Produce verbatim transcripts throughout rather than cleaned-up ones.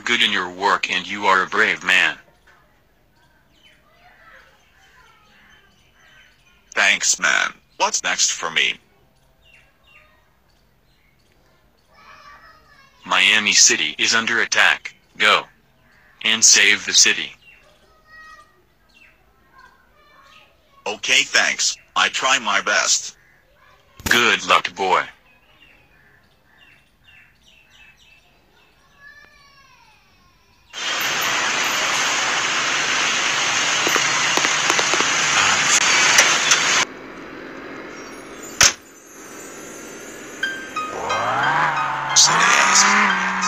good in your work and you are a brave man. Thanks, man. What's next for me? Miami City is under attack. Go and save the city. Okay, thanks. I try my best. Good luck, boy. So they ask me,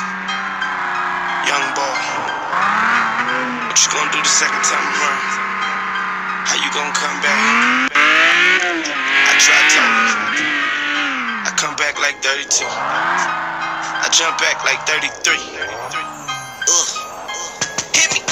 young boy, what you gonna do the second time around? How you gonna come back? I tried telling you. I come back like thirty-two. I jump back like thirty-three. Ugh. Hit me.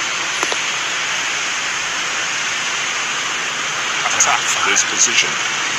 Attack this position.